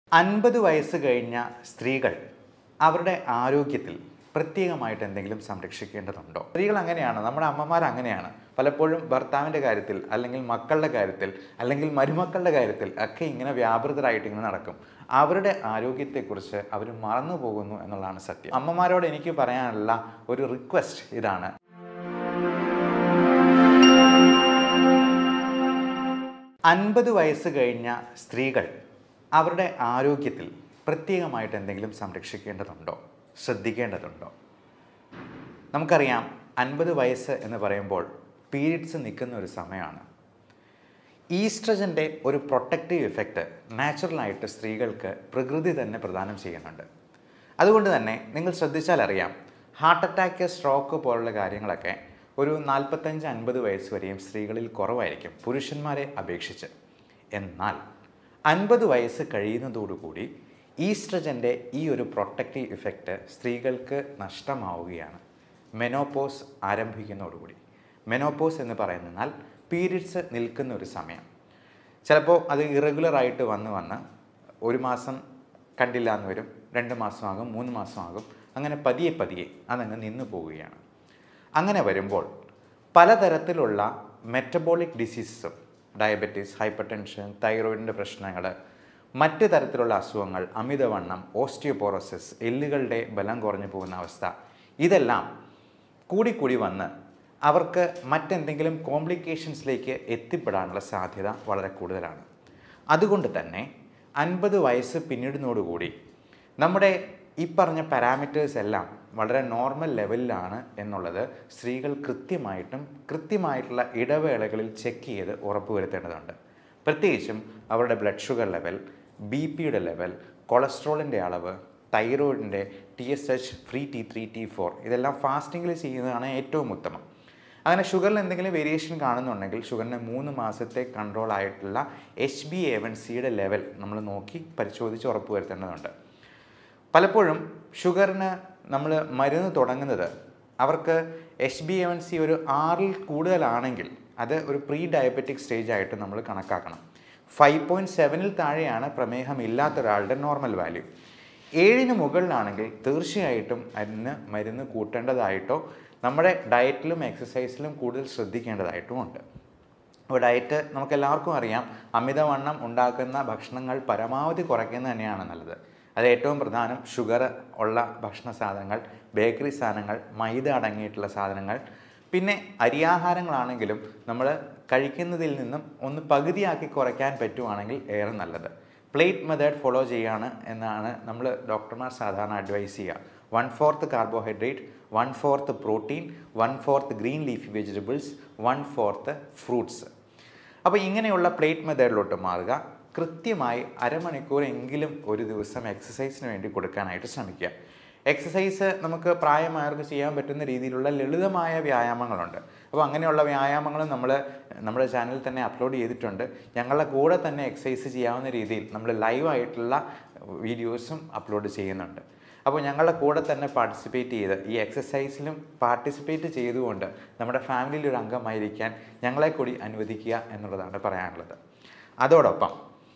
50 വയസ്സ് കഴിഞ്ഞ സ്ത്രീകൾ അവരുടെ ആരോഗ്യത്തിൽ പ്രത്യേകമായിട്ട് എന്തെങ്കിലും സംരക്ഷിക്കേണ്ടതുണ്ടോ? സ്ത്രീകൾ അങ്ങനെയാണ്, നമ്മുടെ അമ്മമാർ അങ്ങനെയാണ്. പലപ്പോഴും ഭർത്താവിൻ്റെ കാര്യത്തിൽ, അല്ലെങ്കിൽ മക്കളുടെ കാര്യത്തിൽ, അല്ലെങ്കിൽ മരുമക്കളുടെ കാര്യത്തിൽ ഒക്കെ ഇങ്ങനെ വ്യാപൃതരായിട്ട് ഇങ്ങനെ നടക്കും. അവരുടെ ആരോഗ്യത്തെക്കുറിച്ച് അവർ മറന്നു പോകുന്നു എന്നുള്ളതാണ് സത്യം. അമ്മമാരോട് എനിക്ക് പറയാനുള്ള ഒരു റിക്വസ്റ്റ് ഇതാണ്. 50 വയസ്സ് കഴിഞ്ഞ സ്ത്രീകൾ അവരുടെ ആരോഗ്യത്തിൽ പ്രത്യേകമായിട്ട് എന്തെങ്കിലും സംരക്ഷിക്കേണ്ടതുണ്ടോ, ശ്രദ്ധിക്കേണ്ടതുണ്ടോ? നമുക്കറിയാം, 50 വയസ്സ് എന്ന് പറയുമ്പോൾ പീരിയഡ്സ് നിൽക്കുന്ന ഒരു സമയമാണ്. ഈസ്ട്രജൻ്റെ ഒരു പ്രൊട്ടക്റ്റീവ് ഇഫക്റ്റ് നാച്ചുറലായിട്ട് സ്ത്രീകൾക്ക് പ്രകൃതി തന്നെ പ്രദാനം ചെയ്യുന്നുണ്ട്. അതുകൊണ്ട് തന്നെ നിങ്ങൾ ശ്രദ്ധിച്ചാൽ അറിയാം, ഹാർട്ട് അറ്റാക്ക്, സ്ട്രോക്ക് പോലുള്ള കാര്യങ്ങളൊക്കെ ഒരു 45-50 വയസ്സ് വരെയും സ്ത്രീകളിൽ കുറവായിരിക്കും പുരുഷന്മാരെ അപേക്ഷിച്ച്. എന്നാൽ 50 വയസ്സ് കഴിയുന്നതോടുകൂടി ഈസ്ട്രജൻ്റെ ഈ ഒരു പ്രൊട്ടക്റ്റീവ് ഇഫക്റ്റ് സ്ത്രീകൾക്ക് നഷ്ടമാവുകയാണ്. മെനോപോസ് ആരംഭിക്കുന്നതോടുകൂടി. മെനോപോസ് എന്ന് പറയുന്നതിനാൽ പീരിയഡ്സ് നിൽക്കുന്ന ഒരു സമയം. ചിലപ്പോൾ അത് ഇറഗുലറായിട്ട് വന്ന് ഒരു മാസം കണ്ടില്ല എന്ന് വരും, 2 മാസമാകും, 3 മാസമാകും, അങ്ങനെ പതിയെ അതങ്ങ് നിന്നു പോവുകയാണ്. അങ്ങനെ വരുമ്പോൾ പലതരത്തിലുള്ള മെറ്റബോളിക് ഡിസീസസും, ഡയബറ്റീസ്, ഹൈപ്പർ ടെൻഷൻ, തൈറോയിഡിൻ്റെ പ്രശ്നങ്ങൾ, മറ്റ് തരത്തിലുള്ള അസുഖങ്ങൾ, അമിതവണ്ണം, ഓസ്റ്റിയോപോറോസിസ്, എല്ലുകളുടെ ബലം കുറഞ്ഞു പോകുന്ന അവസ്ഥ, ഇതെല്ലാം കൂടി വന്ന് അവർക്ക് മറ്റെന്തെങ്കിലും കോംപ്ലിക്കേഷൻസിലേക്ക് എത്തിപ്പെടാനുള്ള സാധ്യത വളരെ കൂടുതലാണ്. അതുകൊണ്ട് തന്നെ 50 വയസ്സ് പിന്നിടുന്നതോടുകൂടി നമ്മുടെ ഈ പറഞ്ഞ പാരാമീറ്റേഴ്സ് എല്ലാം വളരെ നോർമൽ ലെവലിലാണ് എന്നുള്ളത് സ്ത്രീകൾ കൃത്യമായിട്ടുള്ള ഇടവേളകളിൽ ചെക്ക് ചെയ്ത് ഉറപ്പുവരുത്തേണ്ടതുണ്ട്. പ്രത്യേകിച്ചും അവരുടെ ബ്ലഡ് ഷുഗർ ലെവൽ, BP-യുടെ ലെവൽ, കൊളസ്ട്രോളിൻ്റെ അളവ്, തൈറോയിഡിൻ്റെ TSH, ഫ്രീ T3, T4 ഇതെല്ലാം ഫാസ്റ്റിങ്ങിൽ ചെയ്യുന്നതാണ് ഏറ്റവും ഉത്തമം. അങ്ങനെ ഷുഗറിൽ എന്തെങ്കിലും വേരിയേഷൻ കാണുന്നുണ്ടെങ്കിൽ ഷുഗറിന് 3 മാസത്തെ കൺട്രോൾ ആയിട്ടുള്ള HbA1cയുടെ ലെവൽ നമ്മൾ നോക്കി പരിശോധിച്ച് ഉറപ്പുവരുത്തേണ്ടതുണ്ട്. പലപ്പോഴും ഷുഗറിന് നമ്മൾ മരുന്ന് തുടങ്ങുന്നത് അവർക്ക് HbA1c ഒരു 6-ൽ കൂടുതലാണെങ്കിൽ അത് ഒരു പ്രീ ഡയബറ്റിക് സ്റ്റേജ് ആയിട്ട് നമ്മൾ കണക്കാക്കണം. 5.7-ൽ താഴെയാണ് പ്രമേഹം ഇല്ലാത്ത ഒരാളുടെ നോർമൽ വാല്യൂ. 7-ന് മുകളിലാണെങ്കിൽ തീർച്ചയായിട്ടും അതിന് മരുന്ന് കൂട്ടേണ്ടതായിട്ടോ നമ്മുടെ ഡയറ്റിലും എക്സസൈസിലും കൂടുതൽ ശ്രദ്ധിക്കേണ്ടതായിട്ടുമുണ്ട്. അപ്പോൾ ഡയറ്റ് നമുക്കെല്ലാവർക്കും അറിയാം, അമിതവണ്ണം ഉണ്ടാക്കുന്ന ഭക്ഷണങ്ങൾ പരമാവധി കുറയ്ക്കുന്നത് തന്നെയാണ് നല്ലത്. അത് ഏറ്റവും പ്രധാനം ഷുഗർ ഉള്ള ഭക്ഷണ സാധനങ്ങൾ, ബേക്കറി സാധനങ്ങൾ, മൈദ അടങ്ങിയിട്ടുള്ള സാധനങ്ങൾ, പിന്നെ അരിയാഹാരങ്ങളാണെങ്കിലും നമ്മൾ കഴിക്കുന്നതിൽ നിന്നും ഒന്ന് പകുതിയാക്കി കുറയ്ക്കാൻ പറ്റുവാണെങ്കിൽ ഏറെ നല്ലത്. പ്ലേറ്റ് മെത്തേഡ് ഫോളോ ചെയ്യുകയാണ് എന്നാണ് നമ്മൾ ഡോക്ടർമാർ സാധാരണ അഡ്വൈസ് ചെയ്യുക. 1/4 carbohydrate, 1/4 protein, 1/4 green leafy vegetables, 1/4 fruits. അപ്പോൾ ഇങ്ങനെയുള്ള പ്ലേറ്റ് മെത്തേഡിലോട്ട് മാറുക. കൃത്യമായി അരമണിക്കൂറെങ്കിലും ഒരു ദിവസം എക്സസൈസിന് വേണ്ടി കൊടുക്കാനായിട്ട് ശ്രമിക്കുക. എക്സസൈസ് നമുക്ക് പ്രായമായവർക്ക് ചെയ്യാൻ പറ്റുന്ന രീതിയിലുള്ള ലളിതമായ വ്യായാമങ്ങളുണ്ട്. അപ്പോൾ അങ്ങനെയുള്ള വ്യായാമങ്ങൾ നമ്മൾ നമ്മുടെ ചാനലിൽ തന്നെ അപ്ലോഡ് ചെയ്തിട്ടുണ്ട്. ഞങ്ങളുടെ കൂടെ തന്നെ എക്സസൈസ് ചെയ്യാവുന്ന രീതിയിൽ നമ്മൾ ലൈവായിട്ടുള്ള വീഡിയോസും അപ്ലോഡ് ചെയ്യുന്നുണ്ട്. അപ്പോൾ ഞങ്ങളുടെ കൂടെ തന്നെ പാർട്ടിസിപ്പേറ്റ് ചെയ്ത് ഈ എക്സസൈസിലും പാർട്ടിസിപ്പേറ്റ് ചെയ്തുകൊണ്ട് നമ്മുടെ ഫാമിലിയിൽ ഒരു അംഗമായിരിക്കാൻ ഞങ്ങളെ കൂടി അനുവദിക്കുക എന്നുള്ളതാണ് പറയാനുള്ളത്. അതോടൊപ്പം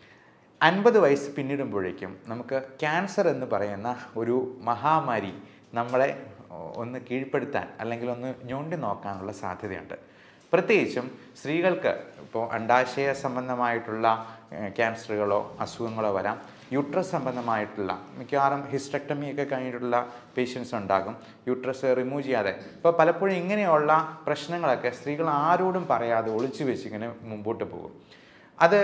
50 വയസ്സ് പിന്നിടുമ്പോഴേക്കും നമുക്ക് ക്യാൻസർ എന്ന് പറയുന്ന ഒരു മഹാമാരി നമ്മളെ ഒന്ന് കീഴ്പ്പെടുത്താൻ അല്ലെങ്കിൽ ഒന്ന് ഞോണ്ടി നോക്കാനുള്ള സാധ്യതയുണ്ട്. പ്രത്യേകിച്ചും സ്ത്രീകൾക്ക് ഇപ്പോൾ അണ്ഡാശയ സംബന്ധമായിട്ടുള്ള ക്യാൻസറുകളോ അസുഖങ്ങളോ വരാം. യൂട്രസ് സംബന്ധമായിട്ടുള്ള മിക്കവാറും ഹിസ്റ്റക്ടമിയൊക്കെ കഴിഞ്ഞിട്ടുള്ള പേഷ്യൻസ് ഉണ്ടാകും, യൂട്രസ് റിമൂവ് ചെയ്യാതെ. ഇപ്പോൾ പലപ്പോഴും ഇങ്ങനെയുള്ള പ്രശ്നങ്ങളൊക്കെ സ്ത്രീകൾ ആരോടും പറയാതെ ഒളിച്ചു വെച്ചിങ്ങനെ മുമ്പോട്ട് പോകും. അത്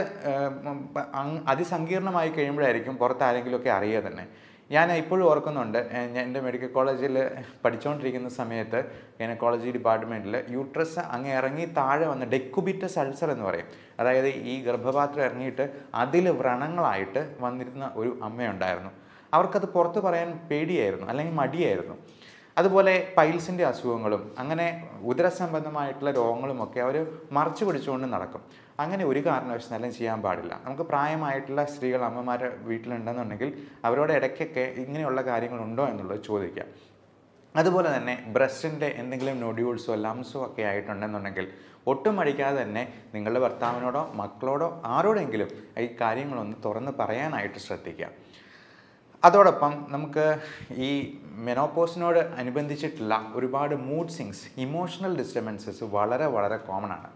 അതിസങ്കീർണമായി കഴിയുമ്പോഴായിരിക്കും പുറത്താരെങ്കിലുമൊക്കെ അറിയുക തന്നെ. ഞാൻ ഇപ്പോഴും ഓർക്കുന്നുണ്ട്, എൻ്റെ മെഡിക്കൽ കോളേജിൽ പഠിച്ചുകൊണ്ടിരിക്കുന്ന സമയത്ത് ഗൈനക്കോളജി ഡിപ്പാർട്ട്മെൻറ്റിൽ യൂട്രസ് അങ്ങ് ഇറങ്ങി താഴെ വന്ന് ഡെക്കുബിറ്റസ് അൾസർ എന്ന് പറയും, അതായത് ഈ ഗർഭപാത്രം ഇറങ്ങിയിട്ട് അതിൽ വ്രണങ്ങളായിട്ട് വന്നിരുന്ന ഒരു അമ്മയുണ്ടായിരുന്നു. അവർക്കത് പുറത്ത് പറയാൻ പേടിയായിരുന്നു, അല്ലെങ്കിൽ മടിയായിരുന്നു. അതുപോലെ പൈൽസിൻ്റെ അസുഖങ്ങളും അങ്ങനെ ഉദരസംബന്ധമായിട്ടുള്ള രോഗങ്ങളുമൊക്കെ അവർ മറച്ചു പിടിച്ചുകൊണ്ട് നടക്കും. അങ്ങനെ ഒരു കാരണവശാലും ചെയ്യാൻ പാടില്ല. നമുക്ക് പ്രായമായിട്ടുള്ള സ്ത്രീകൾ, അമ്മമാർ വീട്ടിലുണ്ടെന്നുണ്ടെങ്കിൽ അവരോട് ഇടയ്ക്കൊക്കെ ഇങ്ങനെയുള്ള കാര്യങ്ങളുണ്ടോ എന്നുള്ളത് ചോദിക്കാം. അതുപോലെ തന്നെ ബ്രസ്റ്റിൻ്റെ എന്തെങ്കിലും നൊഡ്യൂൾസോ ലംസോ ഒക്കെ ആയിട്ടുണ്ടെന്നുണ്ടെങ്കിൽ ഒട്ടും മടിക്കാതെ തന്നെ നിങ്ങളുടെ ഭർത്താവിനോടോ മക്കളോടോ ആരോടെങ്കിലും ഈ കാര്യങ്ങളൊന്ന് തുറന്ന് പറയാനായിട്ട് ശ്രദ്ധിക്കുക. അതോടൊപ്പം നമുക്ക് ഈ മെനോപോസിനോട് അനുബന്ധിച്ചിട്ടുള്ള ഒരുപാട് മൂഡ് സ്വിങ്സ്, ഇമോഷണൽ ഡിസ്റ്റർബൻസസ് വളരെ വളരെ കോമൺ ആണ്.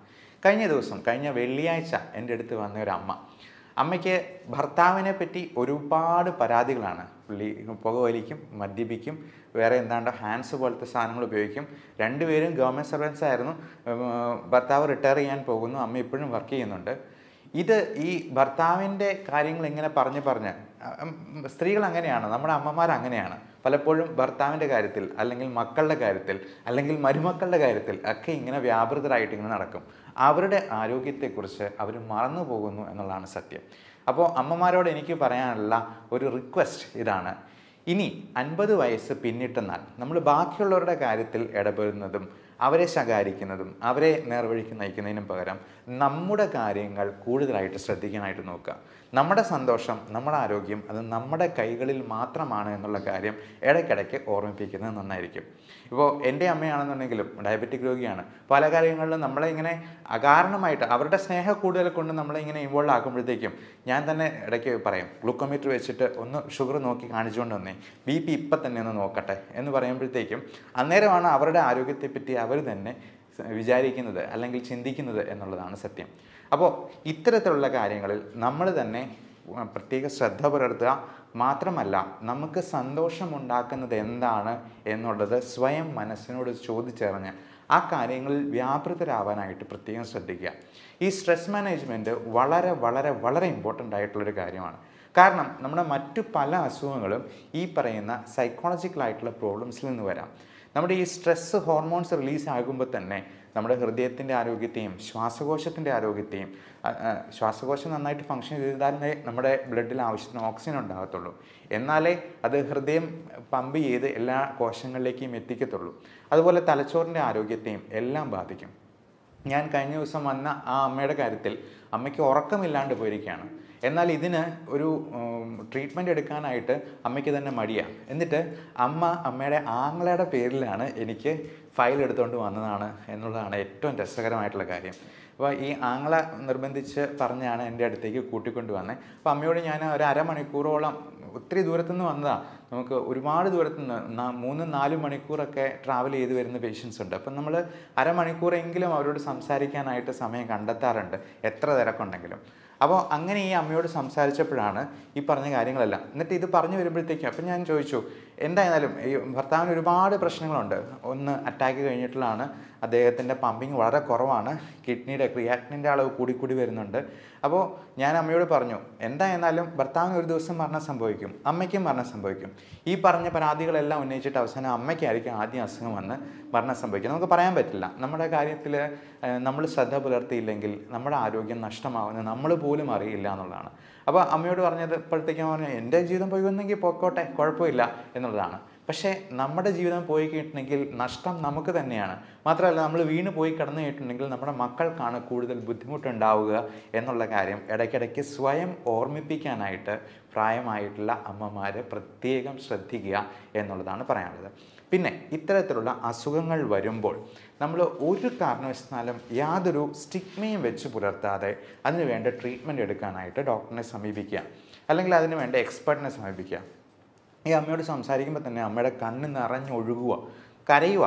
കഴിഞ്ഞ വെള്ളിയാഴ്ച എൻ്റെ അടുത്ത് വന്ന ഒരു അമ്മയ്ക്ക് ഭർത്താവിനെ പറ്റി ഒരുപാട് പരാതികളാണ്. പുള്ളി പുകവലിക്കും, മദ്യപിക്കും, വേറെ എന്താണ്ടോ ഹാൻഡ്സ് പോലത്തെ സാധനങ്ങൾ ഉപയോഗിക്കും. രണ്ടുപേരും ഗവൺമെൻറ് സർവൻസ് ആയിരുന്നു. ഭർത്താവ് റിട്ടയർ ചെയ്യാൻ പോകുന്നു, അമ്മ ഇപ്പോഴും വർക്ക് ചെയ്യുന്നുണ്ട്. ഇത് ഈ ഭർത്താവിൻ്റെ കാര്യങ്ങൾ ഇങ്ങനെ പറഞ്ഞ് സ്ത്രീകൾ അങ്ങനെയാണ്, നമ്മുടെ അമ്മമാർ അങ്ങനെയാണ്. പലപ്പോഴും ഭർത്താവിൻ്റെ കാര്യത്തിൽ അല്ലെങ്കിൽ മക്കളുടെ കാര്യത്തിൽ അല്ലെങ്കിൽ മരുമക്കളുടെ കാര്യത്തിൽ ഒക്കെ ഇങ്ങനെ വ്യാപൃതരായിട്ട് ഇങ്ങനെ നടക്കും. അവരുടെ ആരോഗ്യത്തെക്കുറിച്ച് അവർ മറന്നു പോകുന്നു എന്നുള്ളതാണ് സത്യം. അപ്പോൾ അമ്മമാരോട് എനിക്ക് പറയാനുള്ള ഒരു റിക്വസ്റ്റ് ഇതാണ്: ഇനി 50 വയസ്സ് പിന്നിട്ടെന്നാൽ നമ്മൾ ബാക്കിയുള്ളവരുടെ കാര്യത്തിൽ ഇടപെടുന്നതും അവരെ ശകാരിക്കുന്നതും അവരെ നേർവഴിക്ക് നയിക്കുന്നതിനും പകരം നമ്മുടെ കാര്യങ്ങൾ കൂടുതലായിട്ട് ശ്രദ്ധിക്കാനായിട്ട് നോക്കുക. നമ്മുടെ സന്തോഷം, നമ്മുടെ ആരോഗ്യം അത് നമ്മുടെ കൈകളിൽ മാത്രമാണ് എന്നുള്ള കാര്യം ഇടയ്ക്കിടയ്ക്ക് ഓർമ്മിപ്പിക്കുന്നത് നന്നായിരിക്കും. ഇപ്പോൾ എൻ്റെ അമ്മയാണെന്നുണ്ടെങ്കിലും ഡയബറ്റിക് രോഗിയാണ്. പല കാര്യങ്ങളിലും നമ്മളെ ഇങ്ങനെ അകാരണമായിട്ട് അവരുടെ സ്നേഹം കൂടുതൽ കൊണ്ട് നമ്മളെ ഇങ്ങനെ ഇൻവോൾവ് ആക്കുമ്പോഴത്തേക്കും ഞാൻ തന്നെ ഇടയ്ക്ക് പറയും, ഗ്ലൂക്കോമീറ്റർ വെച്ചിട്ട് ഒന്ന് ഷുഗർ നോക്കി കാണിച്ചുകൊണ്ട് വന്നേ, BP ഇപ്പം തന്നെ ഒന്ന് നോക്കട്ടെ എന്ന് പറയുമ്പോഴത്തേക്കും അന്നേരമാണ് അവരുടെ ആരോഗ്യത്തെപ്പറ്റി അവർ തന്നെ വിചാരിക്കുന്നത് അല്ലെങ്കിൽ ചിന്തിക്കുന്നത് എന്നുള്ളതാണ് സത്യം. അപ്പോൾ ഇത്തരത്തിലുള്ള കാര്യങ്ങളിൽ നമ്മൾ തന്നെ പ്രത്യേക ശ്രദ്ധ പുലർത്തുക. മാത്രമല്ല, നമുക്ക് സന്തോഷമുണ്ടാക്കുന്നത് എന്താണ് എന്നുള്ളത് സ്വയം മനസ്സിനോട് ചോദിച്ചറിഞ്ഞ് ആ കാര്യങ്ങളിൽ വ്യാപൃതരാവാനായിട്ട് പ്രത്യേകം ശ്രദ്ധിക്കുക. ഈ സ്ട്രെസ് മാനേജ്മെൻറ്റ് വളരെ വളരെ വളരെ ഇമ്പോർട്ടൻ്റ് ആയിട്ടുള്ളൊരു കാര്യമാണ്. കാരണം നമ്മുടെ മറ്റു പല അസുഖങ്ങളും ഈ പറയുന്ന സൈക്കോളജിക്കലായിട്ടുള്ള പ്രോബ്ലംസിൽ നിന്ന് വരാം. നമ്മുടെ ഈ സ്ട്രെസ് ഹോർമോൺസ് റിലീസ് ആകുമ്പോൾ തന്നെ നമ്മുടെ ഹൃദയത്തിൻ്റെ ആരോഗ്യത്തെയും ശ്വാസകോശത്തിൻ്റെ ആരോഗ്യത്തെയും, ശ്വാസകോശം നന്നായിട്ട് ഫങ്ഷൻ ചെയ്താലേ നമ്മുടെ ബ്ലഡിൽ ആവശ്യത്തിന് ഓക്സിജൻ ഉണ്ടാകത്തുള്ളൂ. എന്നാലേ അത് ഹൃദയം പമ്പ് ചെയ്ത് എല്ലാ കോശങ്ങളിലേക്കും എത്തിക്കത്തുള്ളൂ. അതുപോലെ തലച്ചോറിൻ്റെ ആരോഗ്യത്തെയും എല്ലാം ബാധിക്കും. ഞാൻ കഴിഞ്ഞ ദിവസം വന്ന ആ അമ്മയുടെ കാര്യത്തിൽ അമ്മയ്ക്ക് ഉറക്കമില്ലാണ്ട് പോയിരിക്കുകയാണ്. എന്നാൽ ഇതിന് ഒരു ട്രീറ്റ്മെൻറ്റ് എടുക്കാനായിട്ട് അമ്മയ്ക്ക് തന്നെ മടിയാണ്. എന്നിട്ട് അമ്മയുടെ ആങ്ങളയുടെ പേരിലാണ് എനിക്ക് ഫയൽ എടുത്തുകൊണ്ട് വന്നതാണ് എന്നുള്ളതാണ് ഏറ്റവും രസകരമായിട്ടുള്ള കാര്യം. അപ്പോൾ ഈ ആങ്ങള നിർബന്ധിച്ച് പറഞ്ഞാണ് എൻ്റെ അടുത്തേക്ക് കൂട്ടിക്കൊണ്ട് വന്നത്. അപ്പോൾ അമ്മയോട് ഞാൻ ഒരു അരമണിക്കൂറോളം, ഒത്തിരി ദൂരത്തുനിന്ന് വന്നതാണ്, നമുക്ക് ഒരുപാട് ദൂരത്തുനിന്ന് 3-4 മണിക്കൂറൊക്കെ ട്രാവൽ ചെയ്ത് വരുന്ന പേഷ്യൻസ് ഉണ്ട്. അപ്പം നമ്മൾ അരമണിക്കൂറെങ്കിലും അവരോട് സംസാരിക്കാനായിട്ട് സമയം കണ്ടെത്താറുണ്ട്, എത്ര തിരക്കുണ്ടെങ്കിലും. അപ്പോൾ അങ്ങനെ ഈ അമ്മയോട് സംസാരിച്ചപ്പോഴാണ് ഈ പറഞ്ഞ കാര്യങ്ങളെല്ലാം. എന്നിട്ട് ഇത് പറഞ്ഞു വരുമ്പോഴത്തേക്കും അപ്പം ഞാൻ ചോദിച്ചു, എന്തായാലും ഈ ഭർത്താവിന് ഒരുപാട് പ്രശ്നങ്ങളുണ്ട്. ഒന്ന് അറ്റാക്ക് കഴിഞ്ഞിട്ടുള്ളതാണ്, അദ്ദേഹത്തിൻ്റെ പമ്പിങ് വളരെ കുറവാണ്, കിഡ്നിയുടെ ക്രിയാറ്റിനിൻ്റെ അളവ് കൂടി വരുന്നുണ്ട്. അപ്പോൾ ഞാൻ അമ്മയോട് പറഞ്ഞു, എന്തായിരുന്നാലും ഭർത്താവിന് ഒരു ദിവസം മരണം സംഭവിക്കും, അമ്മയ്ക്കും മരണം സംഭവിക്കും. ഈ പറഞ്ഞ പരാതികളെല്ലാം ഉന്നയിച്ചിട്ട് അവസാനം അമ്മയ്ക്കായിരിക്കും ആദ്യം അസുഖം വന്ന് മരണം സംഭവിക്കും. നമുക്ക് പറയാൻ പറ്റില്ല. നമ്മുടെ കാര്യത്തിൽ നമ്മൾ ശ്രദ്ധ പുലർത്തിയില്ലെങ്കിൽ നമ്മുടെ ആരോഗ്യം നഷ്ടമാവുന്നത് നമ്മൾ പോലും അറിയില്ല എന്നുള്ളതാണ്. അപ്പോൾ അമ്മയോട് പറഞ്ഞത് ഇപ്പോഴത്തേക്കും പറഞ്ഞു, എൻ്റെ ജീവിതം പോയി വന്നെങ്കിൽ പോയിക്കോട്ടെ, കുഴപ്പമില്ല എന്നുള്ളതാണ്. പക്ഷേ നമ്മുടെ ജീവിതം പോയി കഴിഞ്ഞിട്ടുണ്ടെങ്കിൽ നഷ്ടം നമുക്ക് തന്നെയാണ്. മാത്രമല്ല, നമ്മൾ വീണ് പോയി കിടന്നു കഴിഞ്ഞിട്ടുണ്ടെങ്കിൽ നമ്മുടെ മക്കൾക്കാണ് കൂടുതൽ ബുദ്ധിമുട്ടുണ്ടാവുക എന്നുള്ള കാര്യം ഇടയ്ക്കിടയ്ക്ക് സ്വയം ഓർമ്മിപ്പിക്കാനായിട്ട് പ്രായമായിട്ടുള്ള അമ്മമാർ പ്രത്യേകം ശ്രദ്ധിക്കുക എന്നുള്ളതാണ് പറയാനുള്ളത്. പിന്നെ ഇത്തരത്തിലുള്ള അസുഖങ്ങൾ വരുമ്പോൾ നമ്മൾ ഒരു കാരണവശാലും യാതൊരു സ്റ്റിഗ്മയും വെച്ച് പുലർത്താതെ അതിന് വേണ്ട ട്രീറ്റ്മെൻറ്റ് എടുക്കാനായിട്ട് ഡോക്ടറിനെ സമീപിക്കുക, അല്ലെങ്കിൽ അതിന് വേണ്ട എക്സ്പെർട്ടിനെ സമീപിക്കുക. ഈ അമ്മയോട് സംസാരിക്കുമ്പോൾ തന്നെ അമ്മയുടെ കണ്ണ് നിറഞ്ഞൊഴുകുക, കരയുക.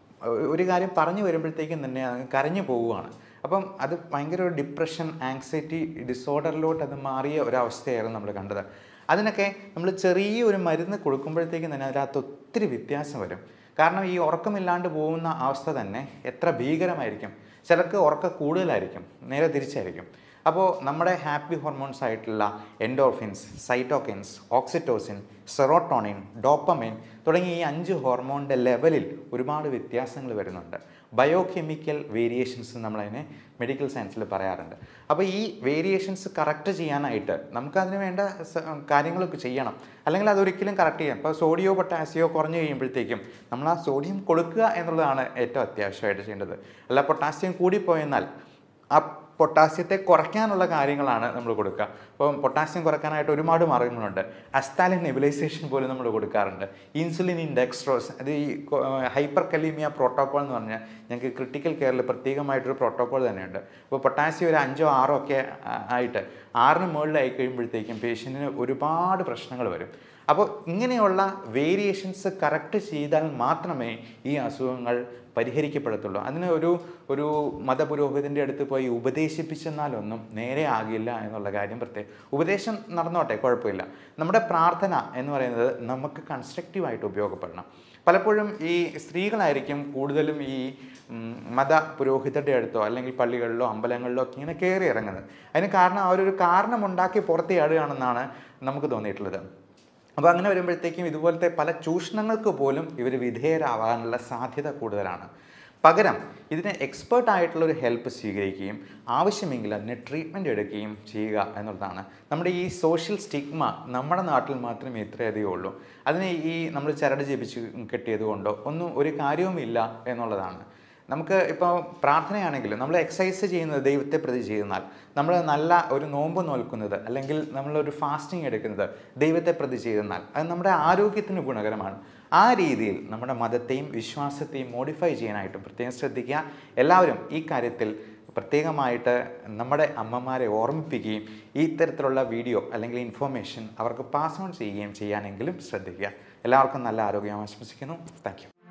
ഒരു കാര്യം പറഞ്ഞു വരുമ്പോഴത്തേക്കും തന്നെ കരഞ്ഞു പോവുകയാണ്. അപ്പം അത് ഭയങ്കര ഒരു ഡിപ്രഷൻ, ആങ്സൈറ്റി ഡിസോർഡറിലോട്ട് അത് മാറിയ ഒരവസ്ഥയായിരുന്നു നമ്മൾ കണ്ടത്. അതിനൊക്കെ നമ്മൾ ചെറിയൊരു മരുന്ന് കൊടുക്കുമ്പോഴത്തേക്കും തന്നെ അതിനകത്ത് ഒത്തിരി വ്യത്യാസം വരും. കാരണം ഈ ഉറക്കമില്ലാണ്ട് പോകുന്ന അവസ്ഥ തന്നെ എത്ര ഭീകരമായിരിക്കും. ചിലർക്ക് ഉറക്കം കൂടുതലായിരിക്കും, നേരെ തിരിച്ചായിരിക്കും. അപ്പോൾ നമ്മുടെ ഹാപ്പി ഹോർമോൺസ് ആയിട്ടുള്ള endorphins, cytokines, oxytocin, serotonin, dopamine തുടങ്ങിയ ഈ 5 ഹോർമോണിൻ്റെ ലെവലിൽ ഒരുപാട് വ്യത്യാസങ്ങൾ വരുന്നുണ്ട്. ബയോകെമിക്കൽ വേരിയേഷൻസ് നമ്മളതിനെ മെഡിക്കൽ സയൻസിൽ പറയാറുണ്ട്. അപ്പോൾ ഈ വേരിയേഷൻസ് കറക്റ്റ് ചെയ്യാനായിട്ട് നമുക്കതിന് വേണ്ട കാര്യങ്ങളൊക്കെ ചെയ്യണം, അല്ലെങ്കിൽ അതൊരിക്കലും കറക്റ്റ് ചെയ്യാം. ഇപ്പോൾ സോഡിയോ പൊട്ടാസിയോ കുറഞ്ഞു കഴിയുമ്പോഴത്തേക്കും നമ്മൾ ആ സോഡിയം കൊടുക്കുക എന്നുള്ളതാണ് ഏറ്റവും അത്യാവശ്യമായിട്ട് ചെയ്യേണ്ടത്. അല്ല പൊട്ടാസ്യം കൂടിപ്പോയെന്നാൽ ആ പൊട്ടാസ്യത്തെ കുറയ്ക്കാനുള്ള കാര്യങ്ങളാണ് നമ്മൾ കൊടുക്കുക. അപ്പം പൊട്ടാസ്യം കുറയ്ക്കാനായിട്ട് ഒരുപാട് മാർഗ്ഗങ്ങളുണ്ട്. അസ്താലിൻ നെബുലൈസേഷൻ പോലും നമ്മൾ കൊടുക്കാറുണ്ട്. ഇൻസുലിൻ ഇൻ ഡെക്സ്ട്രോസ്, അത് ഈ ഹൈപ്പർ കലീമിയ പ്രോട്ടോക്കോൾ എന്ന് പറഞ്ഞാൽ ഞങ്ങൾക്ക് ക്രിട്ടിക്കൽ കെയറിൽ പ്രത്യേകമായിട്ടൊരു പ്രോട്ടോക്കോൾ തന്നെയുണ്ട്. അപ്പോൾ പൊട്ടാസ്യം ഒരു 5 6 ഒക്കെ ആയിട്ട് 6ന് മുകളിലായി കഴിയുമ്പോഴത്തേക്കും പേഷ്യൻറ്റിന് ഒരുപാട് പ്രശ്നങ്ങൾ വരും. അപ്പോൾ ഇങ്ങനെയുള്ള വേരിയേഷൻസ് കറക്റ്റ് ചെയ്താൽ മാത്രമേ ഈ അസുഖങ്ങൾ പരിഹരിക്കപ്പെടത്തുള്ളൂ. അതിന് ഒരു മതപുരോഹിതൻ്റെ അടുത്ത് പോയി ഉപദേശിപ്പിച്ചെന്നാലൊന്നും നേരെ ആകില്ല എന്നുള്ള കാര്യം പ്രത്യേകം. ഉപദേശം നടന്നോട്ടെ, കുഴപ്പമില്ല. നമ്മുടെ പ്രാർത്ഥന എന്ന് പറയുന്നത് നമുക്ക് കൺസ്ട്രക്റ്റീവായിട്ട് ഉപയോഗപ്പെടണം. പലപ്പോഴും ഈ സ്ത്രീകളായിരിക്കും കൂടുതലും ഈ മത പുരോഹിതരുടെ അടുത്തോ അല്ലെങ്കിൽ പള്ളികളിലോ അമ്പലങ്ങളിലോ ഒക്കെ ഇങ്ങനെ കയറി ഇറങ്ങുന്നത്. അതിന് കാരണം അവരൊരു കാരണമുണ്ടാക്കി പുറത്തിയാടുകയാണെന്നാണ് നമുക്ക് തോന്നിയിട്ടുള്ളത്. അപ്പോൾ അങ്ങനെ വരുമ്പോഴത്തേക്കും ഇതുപോലത്തെ പല ചൂഷണങ്ങൾക്ക് പോലും ഇവർ വിധേയരാവാനുള്ള സാധ്യത കൂടുതലാണ്. പകരം ഇതിന് എക്സ്പേർട്ടായിട്ടുള്ളൊരു ഹെൽപ്പ് സ്വീകരിക്കുകയും ആവശ്യമെങ്കിൽ അതിന് ട്രീറ്റ്മെൻറ്റ് എടുക്കുകയും ചെയ്യുക എന്നുള്ളതാണ്. നമ്മുടെ ഈ സോഷ്യൽ സ്റ്റിഗ്മ നമ്മുടെ നാട്ടിൽ മാത്രമേ ഇത്രയധികം ഉള്ളൂ. അതിനെ ഈ നമ്മൾ ചരട് ജപിച്ച് കെട്ടിയത് കൊണ്ടോ ഒന്നും ഒരു കാര്യവുമില്ല എന്നുള്ളതാണ്. നമുക്ക് ഇപ്പോൾ പ്രാർത്ഥനയാണെങ്കിലും നമ്മൾ എക്സസൈസ് ചെയ്യുന്നത് ദൈവത്തെ പ്രതി ചെയ്യുന്നാൽ, നമ്മൾ നല്ല ഒരു നോമ്പ് നോൽക്കുന്നത് അല്ലെങ്കിൽ നമ്മളൊരു ഫാസ്റ്റിംഗ് എടുക്കുന്നത് ദൈവത്തെ പ്രതി ചെയ്യുന്നാൽ അത് നമ്മുടെ ആരോഗ്യത്തിന് ഗുണകരമാണ്. ആ രീതിയിൽ നമ്മുടെ മതത്തെയും വിശ്വാസത്തെയും മോഡിഫൈ ചെയ്യാനായിട്ടും പ്രത്യേകം ശ്രദ്ധിക്കുക. എല്ലാവരും ഈ കാര്യത്തിൽ പ്രത്യേകമായിട്ട് നമ്മുടെ അമ്മമാരെ ഓർമ്മിപ്പിക്കുകയും ഈ തരത്തിലുള്ള വീഡിയോ അല്ലെങ്കിൽ ഇൻഫോർമേഷൻ അവർക്ക് പാസ് ഓൺ ചെയ്യുകയും ചെയ്യാനെങ്കിലും ശ്രദ്ധിക്കുക. എല്ലാവർക്കും നല്ല ആരോഗ്യം ആശംസിക്കുന്നു. Thank U.